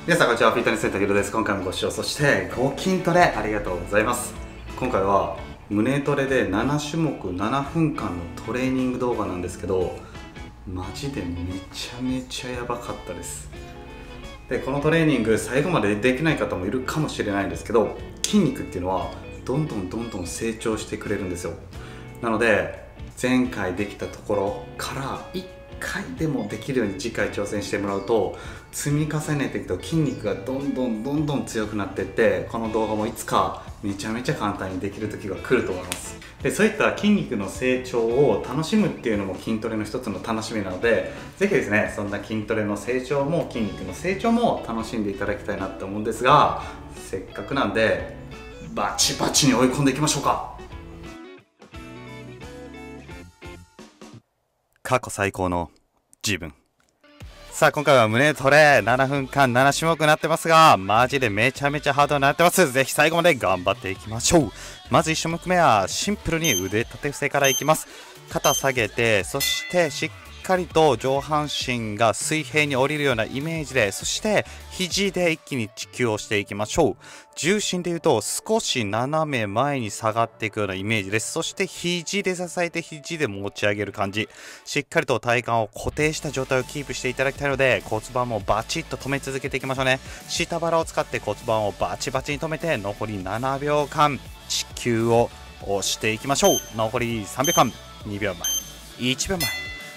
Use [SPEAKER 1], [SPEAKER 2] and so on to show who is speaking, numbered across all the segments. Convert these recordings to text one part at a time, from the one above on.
[SPEAKER 1] 皆さんこんにちは、フィットネスセンターヒロです。今回もご視聴、そしてご筋トレありがとうございます。今回は胸トレで7種目7分間のトレーニング動画なんですけど、マジでめちゃめちゃやばかったです。でこのトレーニング最後までできない方もいるかもしれないんですけど、筋肉っていうのはどんどん成長してくれるんですよ。なので前回できたところから1回でもできるように次回挑戦してもらうと、積み重ねていくと筋肉がどんどん強くなっていって、この動画もいつかめちゃめちゃ簡単にできる時が来ると思います。でそういった筋肉の成長を楽しむっていうのも筋トレの一つの楽しみなので、ぜひですね、そんな筋トレの成長も筋肉の成長も楽しんでいただきたいなって思うんですが、せっかくなんでバチバチに追い込んでいきましょうか。過去最高の自分。さあ今回は胸トレ7分間7種目になってますが、マジでめちゃめちゃハードになってます。ぜひ最後まで頑張っていきましょう。まず1種目目はシンプルに腕立て伏せからいきます。肩下げて、そしてしっかりと上半身が水平に降りるようなイメージで、そして肘で一気に地球をしていきましょう。重心でいうと少し斜め前に下がっていくようなイメージです。そして肘で支えて肘で持ち上げる感じ、しっかりと体幹を固定した状態をキープしていただきたいので、骨盤もバチッと止め続けていきましょうね。下腹を使って骨盤をバチバチに止めて、残り7秒間地球を押していきましょう。残り3秒間、2秒前、1秒前、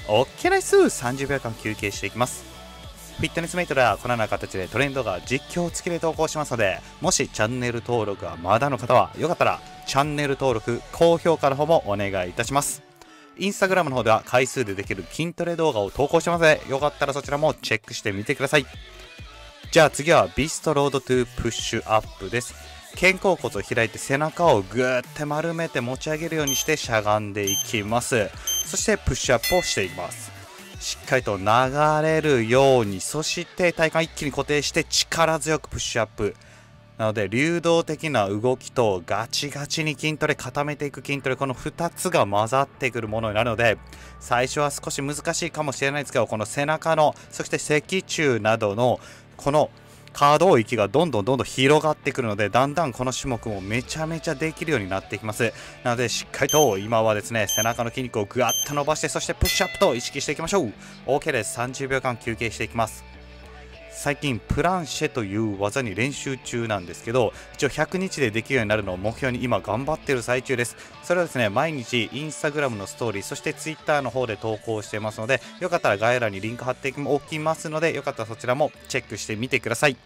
[SPEAKER 1] OK です。30秒間休憩していきます。フィットネスメイトではこのような形でトレンドが実況付きで投稿しますので、もしチャンネル登録がまだの方はよかったらチャンネル登録、高評価の方もお願いいたします。インスタグラムの方では回数でできる筋トレ動画を投稿してますので、よかったらそちらもチェックしてみてください。じゃあ次はビストロードトゥプッシュアップです。肩甲骨を開いて背中をぐーって丸めて持ち上げるようにしてしゃがんでいきます。そしてプッシュアップをしていきます。しっかりと流れるように、そして体幹一気に固定して力強くプッシュアップ。なので流動的な動きとガチガチに筋トレ固めていく筋トレ、この2つが混ざってくるものになるので、最初は少し難しいかもしれないですけど、この背中の、そして脊柱などのこの可動域がどんどん広がってくるので、だんだんこの種目もめちゃめちゃできるようになっていきます。なのでしっかりと今はですね、背中の筋肉をぐわっと伸ばして、そしてプッシュアップと意識していきましょう。 OK です。30秒間休憩していきます。最近プランシェという技に練習中なんですけど、一応100日でできるようになるのを目標に今頑張っている最中です。それはですね、毎日インスタグラムのストーリー、そしてツイッターの方で投稿していますので、よかったら概要欄にリンク貼っておきますので、よかったらそちらもチェックしてみてください。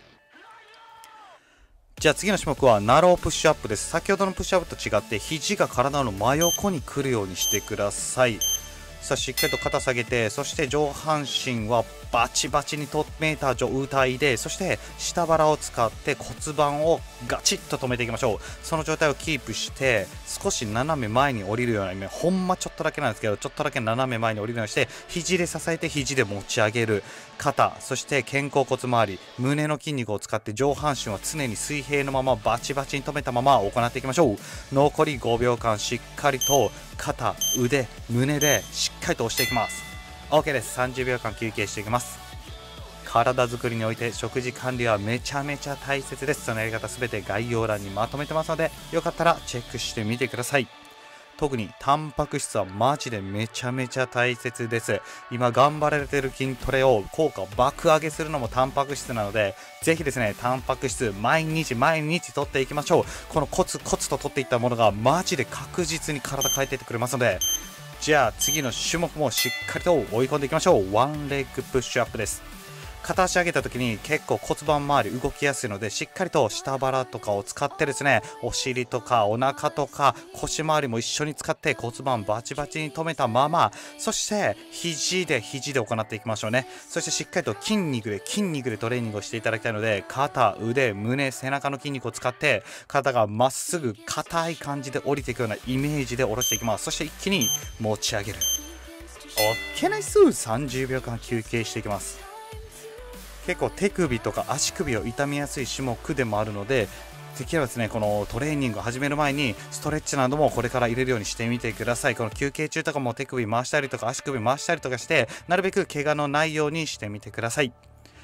[SPEAKER 1] じゃあ次の種目はナロープッシュアップです。先ほどのプッシュアップと違って肘が体の真横に来るようにしてください。さあしっかりと肩下げて、そして上半身はバチバチに止めた状態で、そして下腹を使って骨盤をガチッと止めていきましょう。その状態をキープして少し斜め前に降りるようなイメージ、ほんまちょっとだけなんですけど、ちょっとだけ斜め前に降りるようにして、肘で支えて肘で持ち上げる。肩、そして肩甲骨周り、胸の筋肉を使って上半身は常に水平のままバチバチに止めたまま行っていきましょう。残り5秒間しっかりと肩、腕、胸でしっかりと押していきます。 OK です。30秒間休憩していきます。体作りにおいて食事管理はめちゃめちゃ大切です。そのやり方すべて概要欄にまとめてますので、よかったらチェックしてみてください。特にタンパク質はマジでめちゃめちゃ大切です。今頑張られてる筋トレを効果を爆上げするのもタンパク質なので、ぜひですね、タンパク質毎日取っていきましょう。このコツコツと取っていったものがマジで確実に体変えていってくれますので、じゃあ次の種目もしっかりと追い込んでいきましょう。ワンレッグプッシュアップです。片足上げた時に結構骨盤周り動きやすいので、しっかりと下腹とかを使ってですね、お尻とかお腹とか腰周りも一緒に使って骨盤バチバチに止めたまま、そして肘で行っていきましょうね。そしてしっかりと筋肉でトレーニングをしていただきたいので、肩、腕、胸、背中の筋肉を使って体がまっすぐ硬い感じで降りていくようなイメージで下ろしていきます。そして一気に持ち上げる。 OK ナイス。30秒間休憩していきます。結構手首とか足首を痛みやすい種目でもあるので、できればですね、このトレーニングを始める前にストレッチなどもこれから入れるようにしてみてください。この休憩中とかも手首回したりとか足首回したりとかして、なるべく怪我のないようにしてみてください。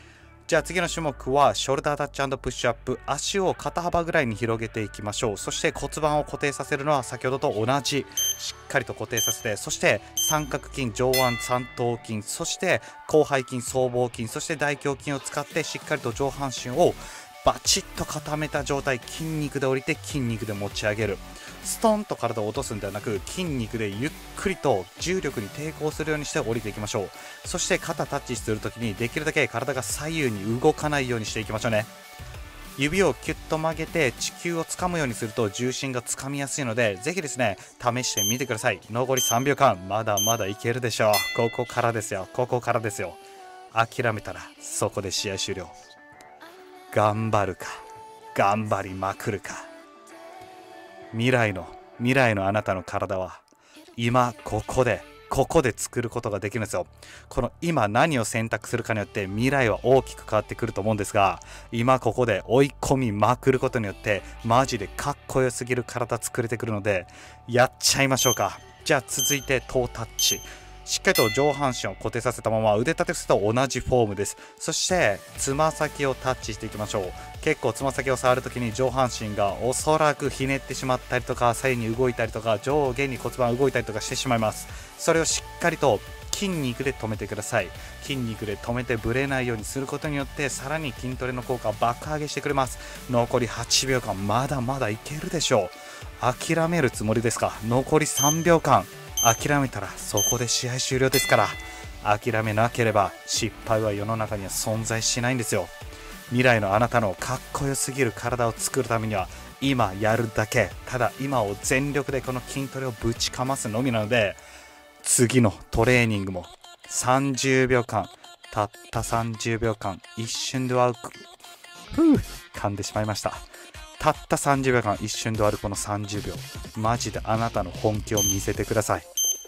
[SPEAKER 1] じゃあ次の種目はショルダータッチ&プッシュアップ。足を肩幅ぐらいに広げていきましょう。そして骨盤を固定させるのは先ほどと同じ。しっかりと固定させて、そして三角筋、上腕三頭筋、そして広背筋、僧帽筋、そして大胸筋を使ってしっかりと上半身をバチッと固めた状態、筋肉で降りて筋肉で持ち上げる。ストンと体を落とすんではなく、筋肉でゆっくりと重力に抵抗するようにして降りていきましょう。そして肩タッチするときにできるだけ体が左右に動かないようにしていきましょうね。指をキュッと曲げて地球を掴むようにすると重心がつかみやすいので、ぜひですね試してみてください。残り3秒間、まだまだいけるでしょう。ここからですよ、ここからですよ。諦めたらそこで試合終了。頑張るか、頑張りまくるか。未来のあなたの体は今ここで作ることができるんですよ。この今何を選択するかによって未来は大きく変わってくると思うんですが、今ここで追い込みまくることによってマジでかっこよすぎる体作れてくるので、やっちゃいましょうか。じゃあ続いてトータッチ。しっかりと上半身を固定させたまま腕立て伏せと同じフォームです。そしてつま先をタッチしていきましょう。結構つま先を触るときに上半身がおそらくひねってしまったりとか、左右に動いたりとか、上下に骨盤動いたりとかしてしまいます。それをしっかりと筋肉で止めてください。筋肉で止めてブレないようにすることによって、さらに筋トレの効果を爆上げしてくれます。残り8秒間、まだまだいけるでしょう。諦めるつもりですか？残り3秒間。諦めたらそこで試合終了ですから。諦めなければ失敗は世の中には存在しないんですよ。未来のあなたのかっこよすぎる体を作るためには今やるだけ、ただ今を全力でこの筋トレをぶちかますのみなので、次のトレーニングも30秒間、たった30秒間、一瞬で終わる。噛んでしまいました。たった30秒間、一瞬で終わるこの30秒、マジであなたの本気を見せてください。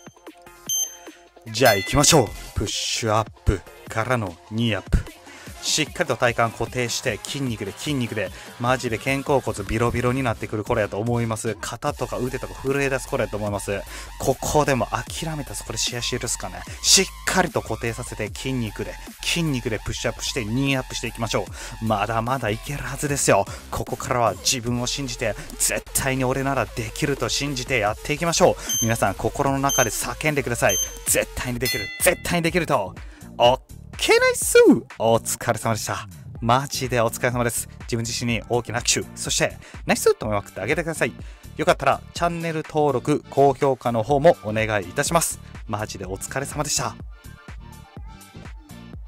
[SPEAKER 1] じゃあ行きましょう。プッシュアップからのニーアップ。しっかりと体幹固定して筋肉でマジで肩甲骨ビロビロになってくる頃やと思います。肩とか腕とか震え出す頃やと思います。ここでも諦めたそこで試合終了ですかね。しっかりと固定させて筋肉でプッシュアップしてニーアップしていきましょう。まだまだいけるはずですよ。ここからは自分を信じて、絶対に俺ならできると信じてやっていきましょう。皆さん心の中で叫んでください。絶対にできる、絶対にできると。ナイス！お疲れ様でした。マジでお疲れ様です。自分自身に大きな拍手、そしてナイスと思いまくってあげてください。よかったらチャンネル登録、高評価の方もお願いいたします。マジでお疲れ様でした。